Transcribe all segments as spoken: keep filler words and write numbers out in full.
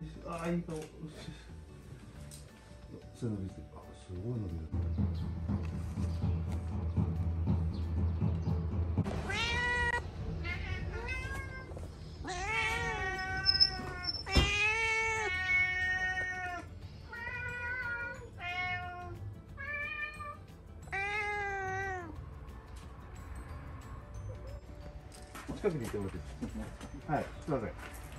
ああ、いい顔。背伸びして、あ、すごい伸びる。近くにいてもらっていいですか。はい、すみません。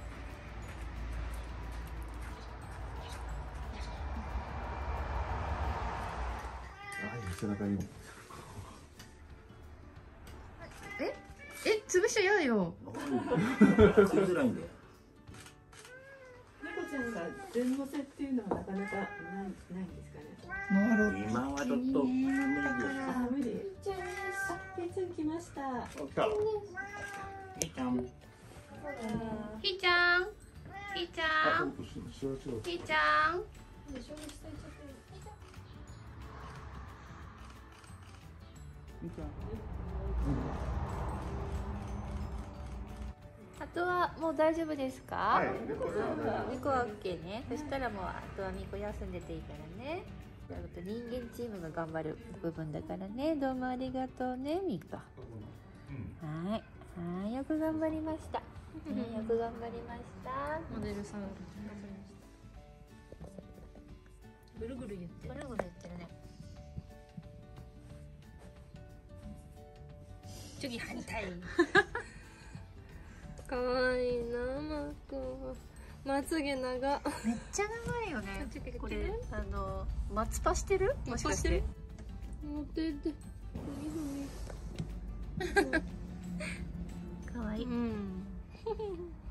背中に。 え、え、潰しちゃ嫌よ。 潰せないんだよ。 猫ちゃんが全乗せっていうのはなかなかない、ないんですかね。 なるほど。 今はちょっと無理です。 あ、無理。ひーちゃん、ひーちゃん来ました。 来た。 ひーちゃん。 ひーちゃん。ひーちゃん。ひーちゃん。あとはもう大丈夫ですか？ はい。 猫は OK ね。そしたらもうあとは猫休んでていいからね。あと人間チームが頑張る部分だからね。どうもありがとうね、ミカ。はい、はい、よく頑張りました。ね、よく頑張りました。 モデルさん頑張りました。ぐるぐる言ってぐるぐる言ってるね。次反対。 かわいいな、マー君は。まつげ長。 めっちゃ長いよね。これあの松パしてる？もしかして。 持ってて。 可愛い。 うん。